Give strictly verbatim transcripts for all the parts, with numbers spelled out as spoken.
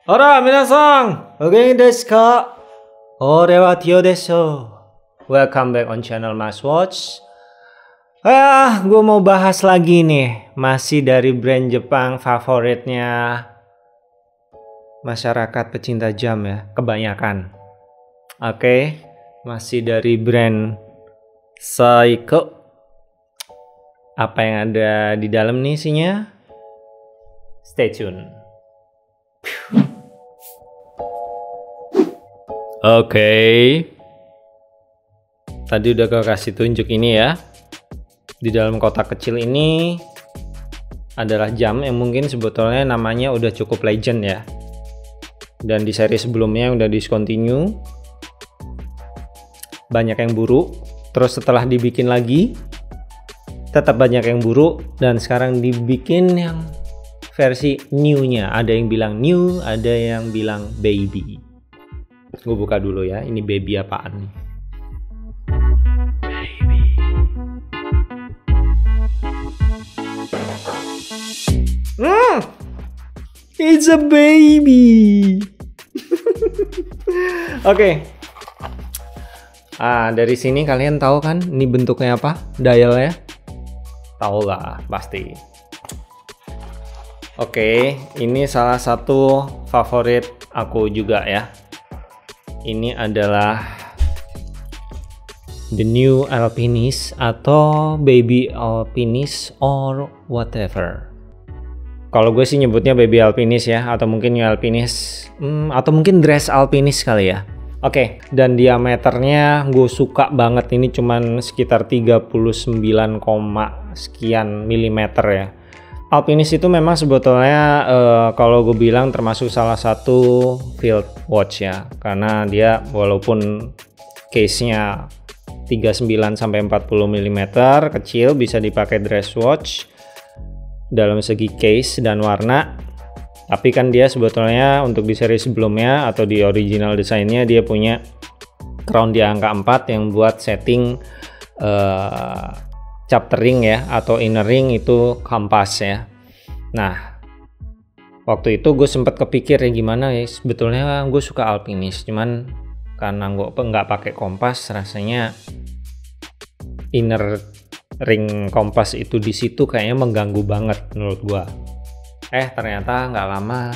Hora, minasan! Ogenki desu ka? Ore wa Tio desu. Welcome back on channel Mas Watch. Ah, gue mau bahas lagi nih. Masih dari brand Jepang favoritnya masyarakat pecinta jam ya, kebanyakan. Oke, okay. Masih dari brand Seiko. Apa yang ada di dalam nih isinya? Stay tune. Oke, okay. Tadi udah gue kasih tunjuk ini ya. Di dalam kotak kecil ini adalah jam yang mungkin sebetulnya namanya udah cukup legend ya. Dan di seri sebelumnya udah discontinue, banyak yang buru. Terus setelah dibikin lagi, tetap banyak yang buru. Dan sekarang dibikin yang versi new-nya. Ada yang bilang new, ada yang bilang baby. Gue buka dulu ya, ini baby apaan nih? Baby. Hmm, it's a baby. Oke. Okay. Ah, dari sini kalian tahu kan, ini bentuknya apa? Dial ya? Tahu lah, pasti. Oke, okay, ini salah satu favorit aku juga ya. Ini adalah the new Alpinist atau baby Alpinist or whatever. Kalau gue sih nyebutnya baby Alpinist ya, atau mungkin new Alpinist, hmm, atau mungkin dress Alpinist kali ya. Oke, okay, dan diameternya gue suka banget, ini cuman sekitar tiga puluh sembilan, sekian milimeter ya. Alpinist itu memang sebetulnya uh, kalau gue bilang termasuk salah satu field watch ya, karena dia walaupun case-nya tiga puluh sembilan sampai empat puluh milimeter kecil, bisa dipakai dress watch dalam segi case dan warna. Tapi kan dia sebetulnya untuk di seri sebelumnya atau di original desainnya dia punya crown di angka empat yang buat setting uh, chapter ring ya, atau inner ring itu kompas ya. Nah, waktu itu gue sempat kepikir ya gimana ya, sebetulnya gue suka Alpinist, cuman karena gue nggak pakai kompas, rasanya inner ring kompas itu di situ kayaknya mengganggu banget menurut gue. Eh ternyata nggak lama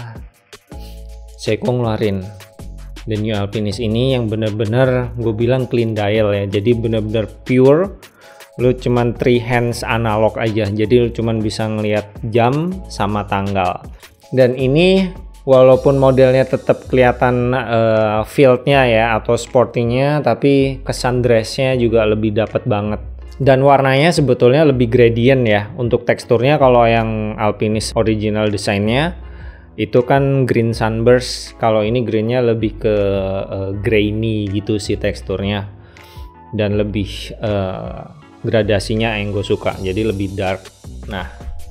Seiko ngeluarin the new Alpinist ini yang bener-bener gue bilang clean dial ya, jadi bener-bener pure. Lu cuman three hands analog aja, jadi lu cuman bisa ngelihat jam sama tanggal. Dan ini walaupun modelnya tetap kelihatan uh, fieldnya ya atau sportingnya, tapi kesan dressnya juga lebih dapet banget. Dan warnanya sebetulnya lebih gradient ya. Untuk teksturnya kalau yang Alpinist original desainnya itu kan green sunburst, kalau ini greennya lebih ke uh, grainy gitu sih teksturnya, dan lebih uh, gradasinya yang gue suka, jadi lebih dark. Nah,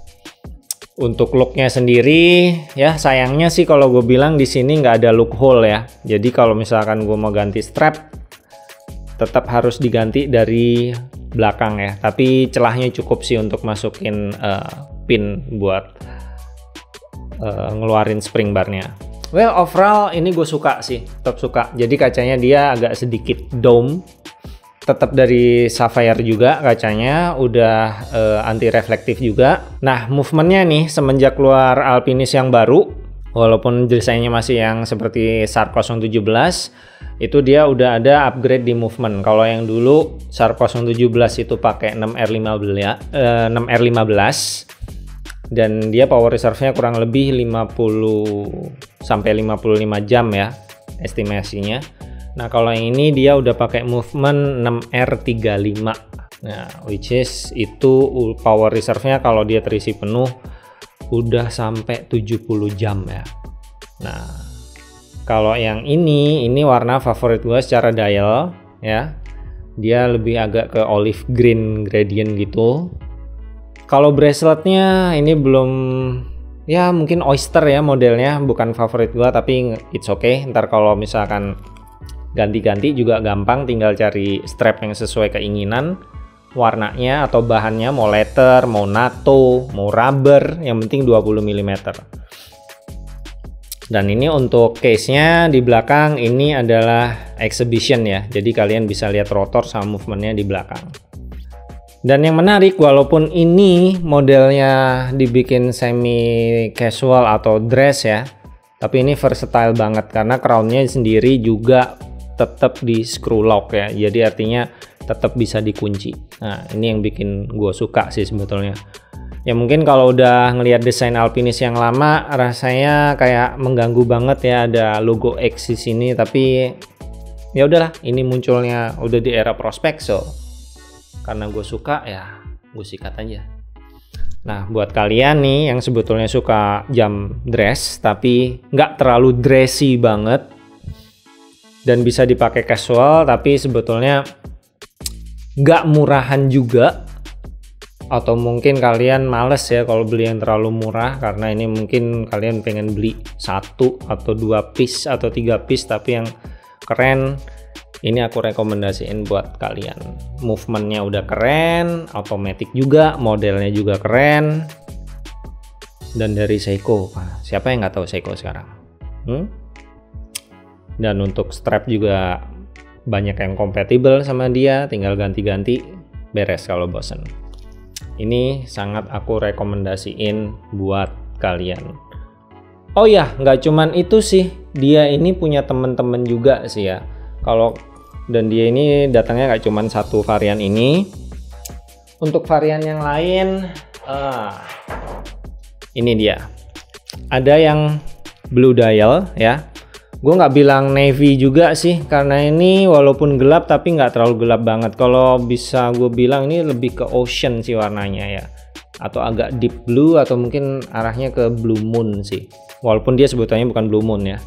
untuk looknya sendiri ya sayangnya sih kalau gue bilang di sini nggak ada loophole ya. Jadi kalau misalkan gue mau ganti strap, tetap harus diganti dari belakang ya. Tapi celahnya cukup sih untuk masukin uh, pin buat uh, ngeluarin spring barnya. Well, overall ini gue suka sih, tetap suka. Jadi kacanya dia agak sedikit dome. Tetap dari sapphire juga kacanya, udah uh, anti reflektif juga. Nah, movementnya nih semenjak keluar Alpinist yang baru, walaupun desainnya masih yang seperti Sharp nol tujuh belas, itu dia udah ada upgrade di movement. Kalau yang dulu Sharp nol tujuh belas itu pakai enam R lima belas, uh, enam R lima belas, dan dia power reserve-nya kurang lebih lima puluh sampai lima puluh lima jam ya estimasinya. Nah, kalau yang ini dia udah pakai movement enam R tiga puluh lima. Nah, which is itu power reserve-nya kalau dia terisi penuh udah sampai tujuh puluh jam ya. Nah, kalau yang ini ini warna favorit gue secara dial ya. Dia lebih agak ke olive green gradient gitu. Kalau braceletnya ini belum, ya mungkin oyster ya modelnya, bukan favorit gue, tapi it's okay. Ntar kalau misalkan ganti-ganti juga gampang, tinggal cari strap yang sesuai keinginan. warnanya atau bahannya mau leather, mau natto, mau rubber, yang penting dua puluh milimeter. Dan ini untuk case-nya di belakang ini adalah exhibition ya. Jadi kalian bisa lihat rotor sama movementnya di belakang. Dan yang menarik, walaupun ini modelnya dibikin semi casual atau dress ya, tapi ini versatile banget karena crown-nya sendiri juga tetap di screw lock ya. Jadi artinya tetap bisa dikunci. Nah, ini yang bikin gue suka sih sebetulnya. Ya mungkin kalau udah ngelihat desain Alpinis yang lama rasanya kayak mengganggu banget ya, ada logo X di sini, tapi ya udahlah, ini munculnya udah di era prospek, so karena gue suka ya gue sikat aja. Nah, buat kalian nih yang sebetulnya suka jam dress tapi nggak terlalu dressy banget dan bisa dipakai casual tapi sebetulnya nggak murahan juga, atau mungkin kalian males ya kalau beli yang terlalu murah karena ini mungkin kalian pengen beli satu atau dua piece atau tiga piece tapi yang keren, ini aku rekomendasiin buat kalian. Movementnya udah keren, automatic juga, modelnya juga keren, dan dari Seiko. Siapa yang nggak tahu Seiko sekarang? Hmm? Dan untuk strap juga banyak yang kompatibel sama dia, tinggal ganti-ganti, beres kalau bosen. Ini sangat aku rekomendasiin buat kalian. Oh ya, nggak cuman itu sih, dia ini punya temen-temen juga sih ya. Kalau dan dia ini datangnya nggak cuman satu varian ini. Untuk varian yang lain, ah, ini dia. Ada yang blue dial ya. Gue nggak bilang navy juga sih, karena ini walaupun gelap tapi nggak terlalu gelap banget. Kalau bisa gue bilang ini lebih ke ocean sih warnanya ya, atau agak deep blue atau mungkin arahnya ke blue moon sih. Walaupun dia sebetulnya bukan blue moon ya.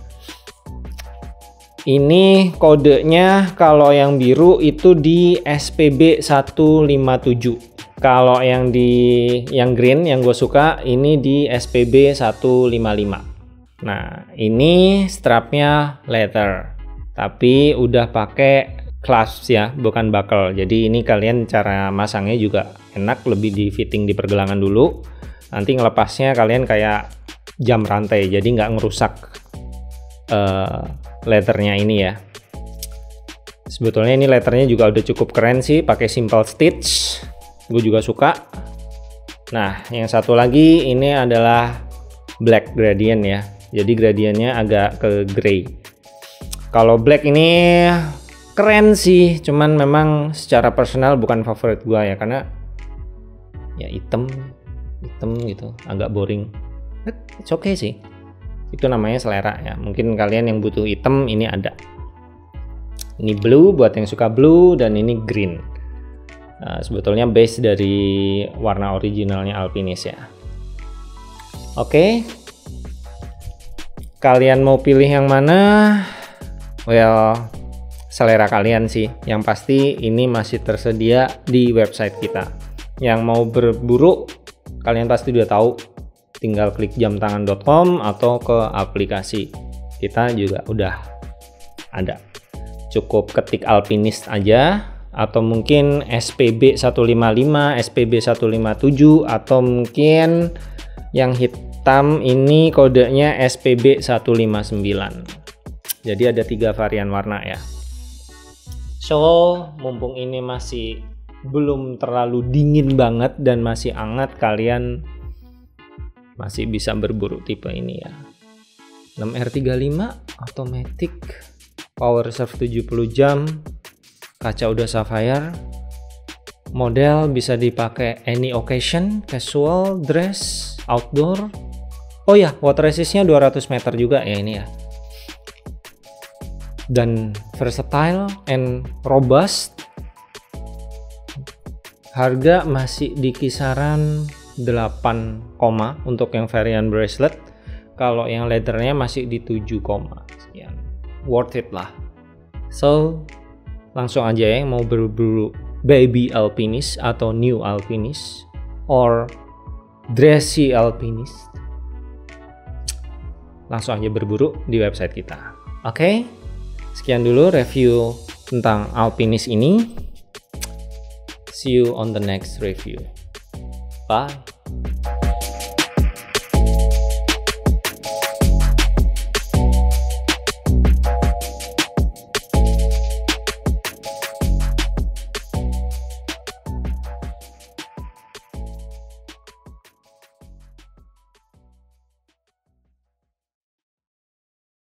Ini kodenya kalau yang biru itu di S P B seratus lima puluh tujuh. Kalau yang di yang green yang gue suka ini di S P B seratus lima puluh lima. Nah, ini strapnya leather, tapi udah pakai clasp ya, bukan buckle. Jadi ini kalian cara masangnya juga enak, lebih di fitting di pergelangan dulu. Nanti ngelepasnya kalian kayak jam rantai, jadi nggak ngerusak uh, leathernya ini ya. Sebetulnya ini letternya juga udah cukup keren sih, pakai simple stitch. Gue juga suka. Nah, yang satu lagi ini adalah black gradient ya. Jadi gradiennya agak ke gray. Kalau black ini keren sih, cuman memang secara personal bukan favorit gua ya, karena ya hitam, hitam gitu, agak boring. But it's okay sih. Itu namanya selera ya. Mungkin kalian yang butuh hitam ini ada. Ini blue buat yang suka blue, dan ini green. Nah, sebetulnya base dari warna originalnya Alpinis ya. Oke. Okay. Kalian mau pilih yang mana? Well, selera kalian sih. Yang pasti ini masih tersedia di website kita. Yang mau berburu, kalian pasti udah tahu. Tinggal klik jam tangan dot com atau ke aplikasi kita juga udah ada. Cukup ketik Alpinis aja, atau mungkin S P B seratus lima puluh lima, S P B seratus lima puluh tujuh, atau mungkin yang hitam ini kodenya S P B seratus lima puluh sembilan. Jadi ada tiga varian warna ya. So, mumpung ini masih belum terlalu dingin banget dan masih hangat, kalian masih bisa berburu tipe ini ya. enam R tiga puluh lima automatic, power serve tujuh puluh jam, kaca udah sapphire, model bisa dipakai any occasion, casual, dress, outdoor. Oh ya, water resistnya dua ratus meter juga ya ini ya. Dan versatile and robust. Harga masih di kisaran delapan koma untuk yang varian bracelet. Kalau yang leathernya masih di tujuh koma sekian. Worth it lah. So, langsung aja ya mau berburu baby Alpinis atau new Alpinis or dressy Alpinis, langsung aja berburu di website kita. Oke, okay? Sekian dulu review tentang Alpinis ini. See you on the next review. Bye.